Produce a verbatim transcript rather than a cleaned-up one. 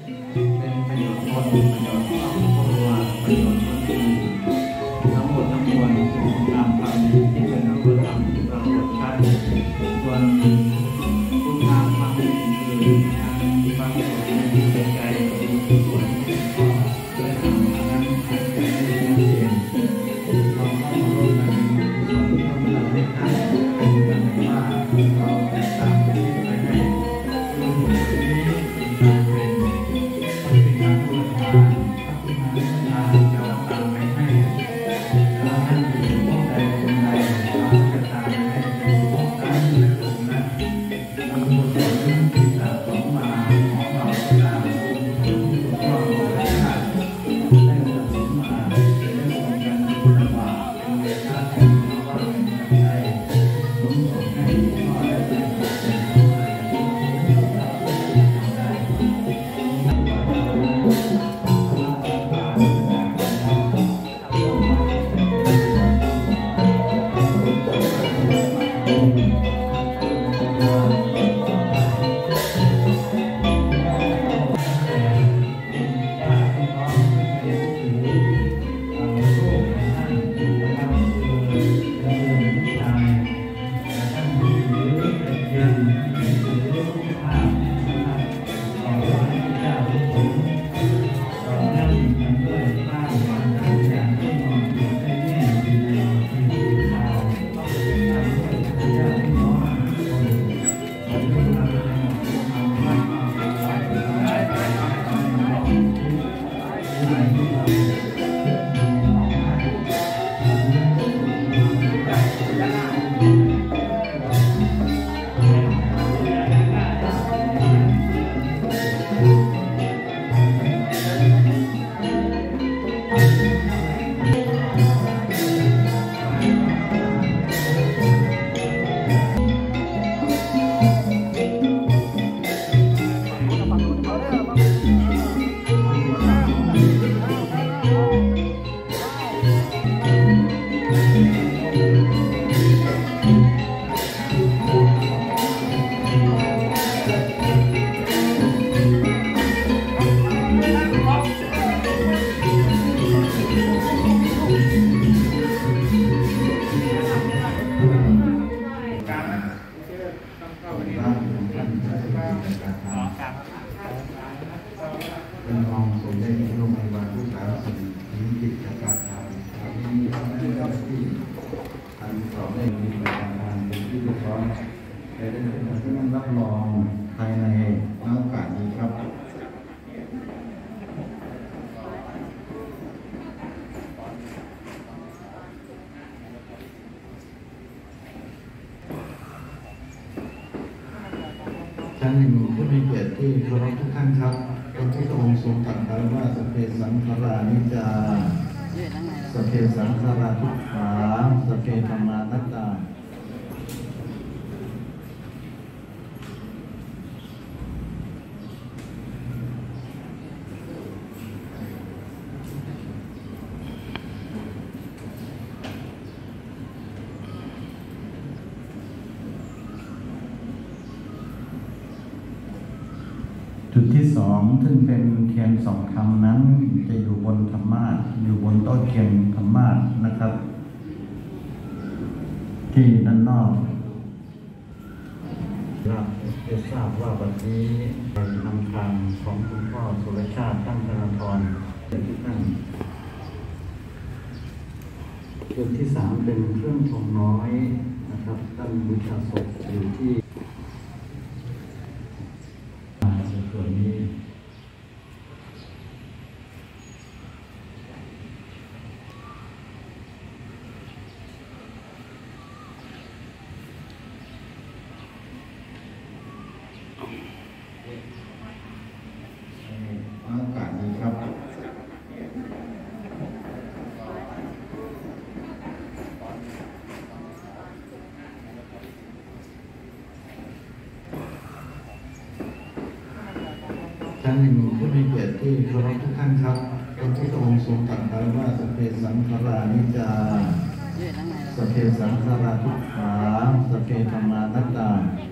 เป็นประโยชน์ตนประโยชน์ครอบครัวประโยชน์คนอื่นทั้งหมดทั้งมวลตามคำที่เป็นรูปธรรมปรากฏชัดส่วนคุณงามความดีคือที่ปรากฏในจิตใจส่วนก็ได้ทำนั้นให้ได้ชัดเจนเราต้องร่วมกันส่วนที่เราได้ทำเป็นกันว่าเราจะตามที่ไปให้รู้ที่นี้เป็นการเป็นเป็นการพูดทางเป็นการพูดทางเราตามไปให้เราท่านอยู่พวกใดคนใดเราจะตามไปให้พวกนั้นและกลุ่มนั้นเราควรจะเริ่มที่สะสมมาของเราตามที่พ่อได้ได้สะสมมาเป็นเรื่องของการดูแลว่าเป็นเวลาที่เราเป็นใจสมสมให้พ่อได้เป็นเป็นเป็นรองสมเด็จพระบรมบาทุกขาสิริกิติ์การทำที่มีทั้งเจ้าที่ทำสอบได้มีการทำเป็นที่เรียบร้อยแต่ได้เป็นการที่นั่งรับรองภายในโอกาสนี้ครับท่านผู้มีเกียรติที่เคารพทุกท่านครับพระพุทธองค์ทรงตรัสไว้ว่าสัพเพสังขารานิจจาสัพเพสังขาราทุกขาสัพเพธัมมานัตตาจุดที่สองซึ่งเป็นเทียนสองคำนั้นจะอยู่บนธรรมาสน์อยู่บนโต๊ะเทียนธรรมาสน์นะครับที่ด้านนอกเราจะทราบว่าวันนี้เป็นนำทางของคุณพ่อสุรชาติตั้งธนาธรเป็นที่ตั้งจุดที่สามเป็นเครื่องทองน้อยนะครับตั้งบูชาศพอยู่ที่ส่วนนี้โอกาสนี้ครับท่านผู้มีเกียรติที่เคารพทุกท่านครับพระพุทธองค์ทรงตรัสไว้ว่าสัพเพสังขารานิจจาสัพเพสังขาราทุกขาสัพเพธัมมานัตตา